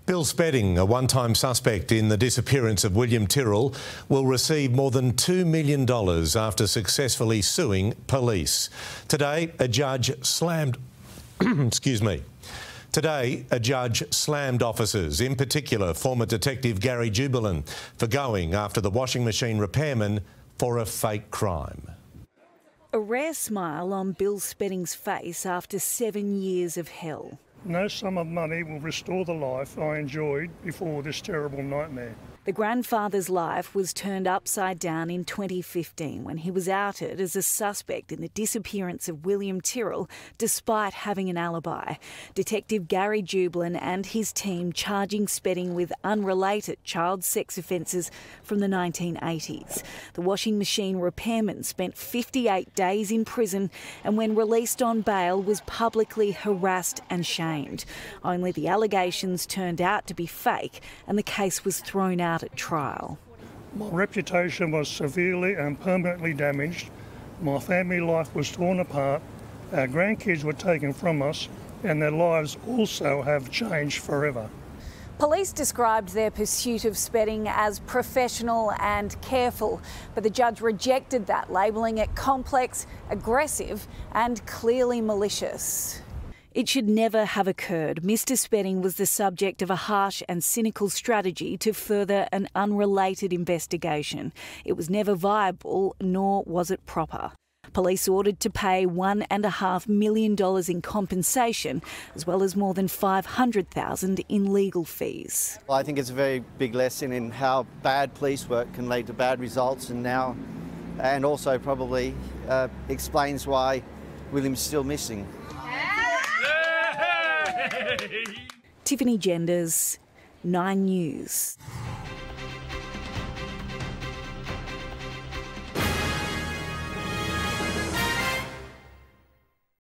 Bill Spedding, a one-time suspect in the disappearance of William Tyrrell, will receive more than $2 million after successfully suing police. Today, a judge slammed... Today, a judge slammed officers, in particular former Detective Gary Jubilan, for going after the washing machine repairman for a fake crime. A rare smile on Bill Spedding's face after 7 years of hell. No sum of money will restore the life I enjoyed before this terrible nightmare. The grandfather's life was turned upside down in 2015 when he was outed as a suspect in the disappearance of William Tyrrell, despite having an alibi. Detective Gary Jubilan and his team charging Spedding with unrelated child sex offences from the 1980s. The washing machine repairman spent 58 days in prison and when released on bail was publicly harassed and shamed. Only the allegations turned out to be fake and the case was thrown out at trial. My reputation was severely and permanently damaged. My family life was torn apart. Our grandkids were taken from us and their lives also have changed forever. Police described their pursuit of Spedding as professional and careful, but the judge rejected that, labelling it complex, aggressive and clearly malicious. It should never have occurred. Mr. Spedding was the subject of a harsh and cynical strategy to further an unrelated investigation. It was never viable, nor was it proper. Police ordered to pay $1.5 million in compensation, as well as more than $500,000 in legal fees. I think it's a very big lesson in how bad police work can lead to bad results, and also probably explains why William's still missing. Tiffany Genders, 9 News.